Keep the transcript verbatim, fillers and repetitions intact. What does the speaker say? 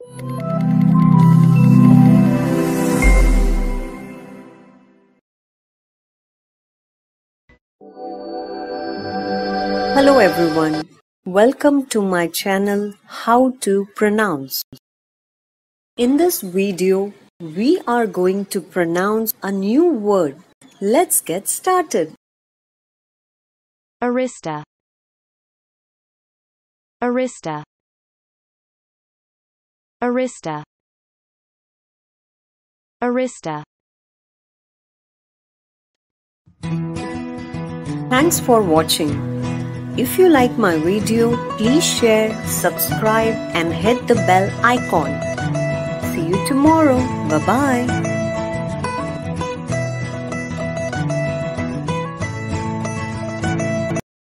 Hello everyone, welcome to my channel How to Pronounce. In this video, we are going to pronounce a new word. Let's get started. Arista. Arista. Arista. Arista. Thanks for watching. If you like my video, please share, subscribe and hit the bell icon. See you tomorrow. Bye-bye.